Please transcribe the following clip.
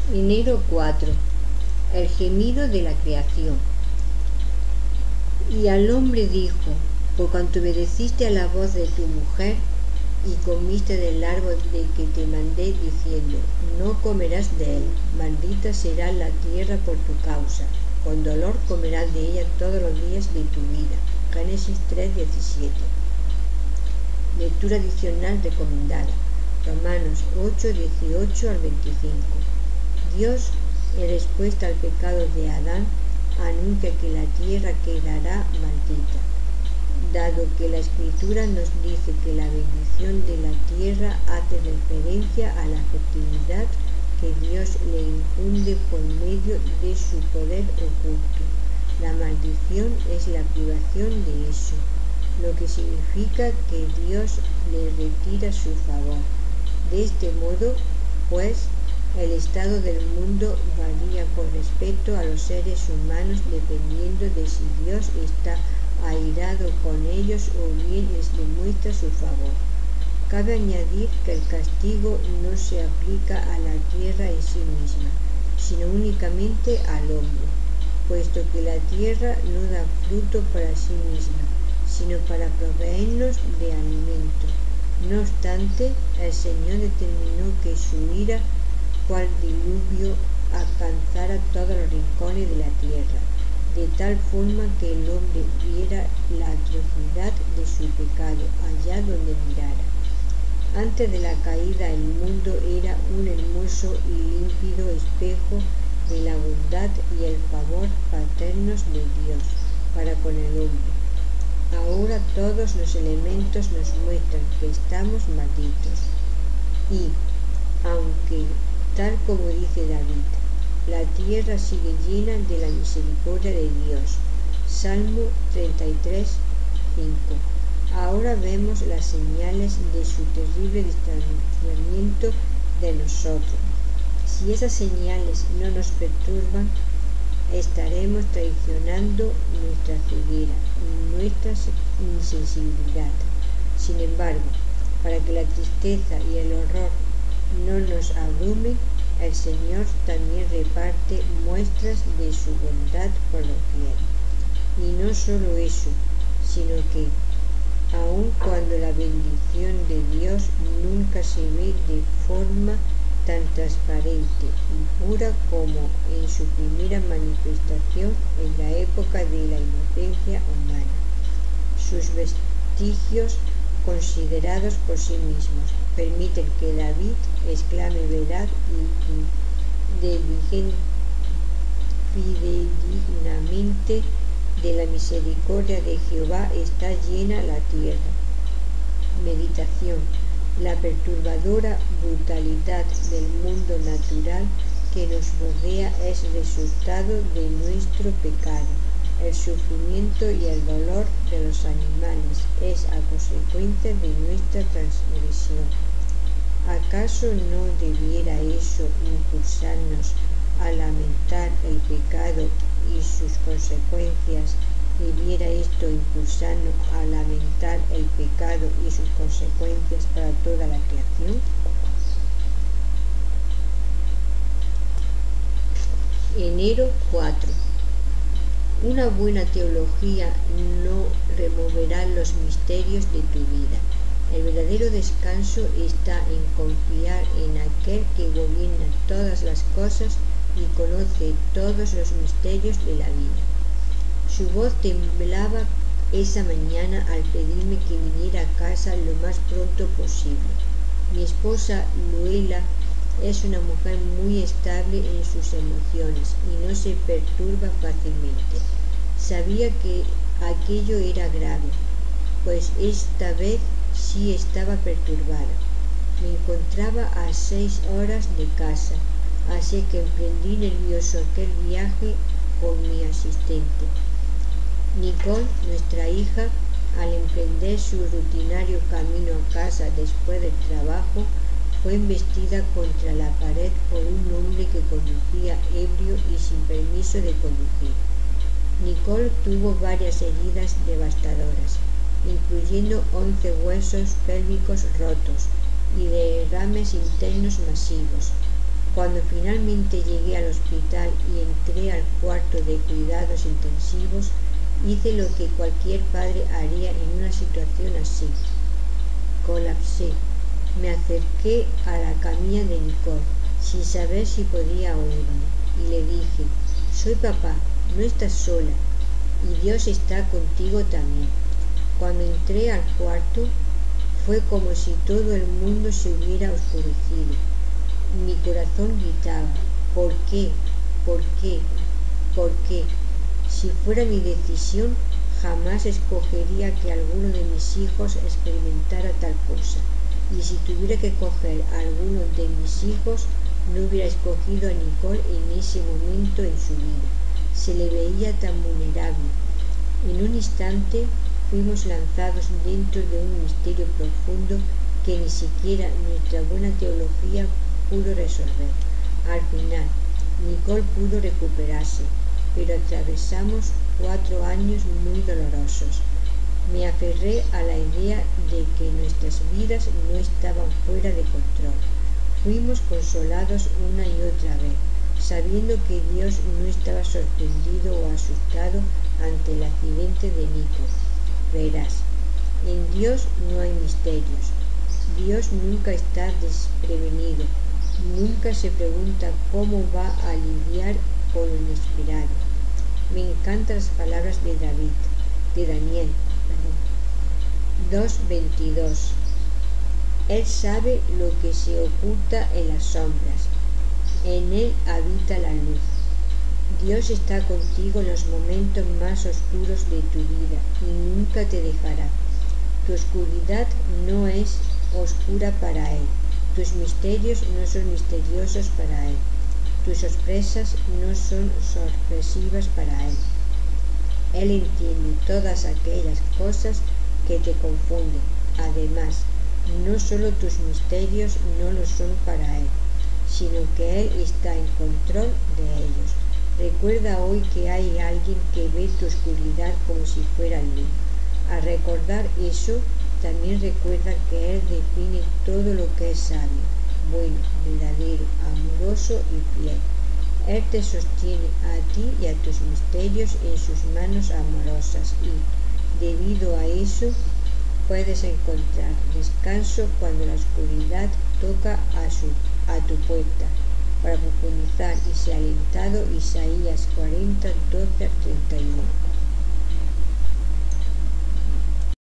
Enero 4. El gemido de la creación. Y al hombre dijo: por cuanto obedeciste a la voz de tu mujer y comiste del árbol de que te mandé diciendo: no comerás de él, maldita será la tierra por tu causa, con dolor comerás de ella todos los días de tu vida. Génesis 3:17. Lectura adicional recomendada. Romanos 8:18 al 25. Dios, en respuesta al pecado de Adán, anuncia que la tierra quedará maldita, dado que la Escritura nos dice que la bendición de la tierra hace referencia a la fertilidad que Dios le infunde por medio de su poder oculto. La maldición es la privación de eso, lo que significa que Dios le retira su favor. De este modo, pues, el estado del mundo varía con respecto a los seres humanos dependiendo de si Dios está airado con ellos o bien les demuestra su favor. Cabe añadir que el castigo no se aplica a la tierra en sí misma, sino únicamente al hombre, puesto que la tierra no da fruto para sí misma, sino para proveernos de alimento. No obstante, el Señor determinó que su ira, cual diluvio, alcanzara todos los rincones de la tierra, de tal forma que el hombre viera la atrocidad de su pecado allá donde mirara. Antes de la caída, el mundo era un hermoso y límpido espejo de la bondad y el favor paternos de Dios para con el hombre. Ahora todos los elementos nos muestran que estamos malditos y, aunque tal como dice David, la tierra sigue llena de la misericordia de Dios. Salmo 33:5. Ahora vemos las señales de su terrible distanciamiento de nosotros. Si esas señales no nos perturban, estaremos traicionando nuestra ceguera y nuestra insensibilidad. Sin embargo, para que la tristeza y el horror no nos abrumen, el Señor también reparte muestras de su bondad por doquier. Y no solo eso, sino que, aun cuando la bendición de Dios nunca se ve de forma tan transparente y pura como en su primera manifestación en la época de la inocencia humana, sus vestigios considerados por sí mismos permiten que David exclame verdad y fidedignamente: de la misericordia de Jehová está llena la tierra. Meditación. La perturbadora brutalidad del mundo natural que nos rodea es resultado de nuestro pecado. El sufrimiento y el dolor de los animales es a consecuencia de nuestra transgresión. ¿Acaso no debiera eso impulsarnos a lamentar el pecado y sus consecuencias? ¿Debiera esto impulsarnos a lamentar el pecado y sus consecuencias para toda la creación? Enero 4. Una buena teología no removerá los misterios de tu vida. El verdadero descanso está en confiar en aquel que gobierna todas las cosas y conoce todos los misterios de la vida. Su voz temblaba esa mañana al pedirme que viniera a casa lo más pronto posible. Mi esposa Luela es una mujer muy estable en sus emociones y no se perturba fácilmente. Sabía que aquello era grave, pues esta vez sí estaba perturbada. Me encontraba a 6 horas de casa, así que emprendí nervioso aquel viaje con mi asistente. Nicole, nuestra hija, al emprender su rutinario camino a casa después del trabajo, fue embestida contra la pared por un hombre que conducía ebrio y sin permiso de conducir. Nicole tuvo varias heridas devastadoras, incluyendo 11 huesos pélvicos rotos y derrames internos masivos. Cuando finalmente llegué al hospital y entré al cuarto de cuidados intensivos, hice lo que cualquier padre haría en una situación así. Colapsé. Me acerqué a la camilla de Nicole, sin saber si podía oírme, y le dije: «Soy papá, no estás sola, y Dios está contigo también». Cuando entré al cuarto, fue como si todo el mundo se hubiera oscurecido. Mi corazón gritaba: «¿Por qué? ¿Por qué? ¿Por qué?». Si fuera mi decisión, jamás escogería que alguno de mis hijos experimentara tal cosa. Y si tuviera que coger a alguno de mis hijos, no hubiera escogido a Nicole en ese momento en su vida. Se le veía tan vulnerable. En un instante fuimos lanzados dentro de un misterio profundo que ni siquiera nuestra buena teología pudo resolver. Al final, Nicole pudo recuperarse, pero atravesamos 4 años muy dolorosos. Me aferré a la idea de que nuestras vidas no estaban fuera de control. Fuimos consolados una y otra vez, sabiendo que Dios no estaba sorprendido o asustado ante el accidente de Nico. Verás, en Dios no hay misterios. Dios nunca está desprevenido, nunca se pregunta cómo va a lidiar con lo inesperado. Me encantan las palabras de Daniel 2:22. Él sabe lo que se oculta en las sombras, en Él habita la luz. Dios está contigo en los momentos más oscuros de tu vida y nunca te dejará. Tu oscuridad no es oscura para Él, tus misterios no son misteriosos para Él, tus sorpresas no son sorpresivas para Él. Él entiende todas aquellas cosas que te confunden. Además, no solo tus misterios no lo son para Él, sino que Él está en control de ellos. Recuerda hoy que hay alguien que ve tu oscuridad como si fuera luz. Al recordar eso, también recuerda que Él define todo lo que es sabio, bueno, verdadero, amoroso y fiel. Él te sostiene a ti y a tus misterios en sus manos amorosas y, debido a eso, puedes encontrar descanso cuando la oscuridad toca a tu puerta. Para profundizar y ser alentado, Isaías 40:12-31.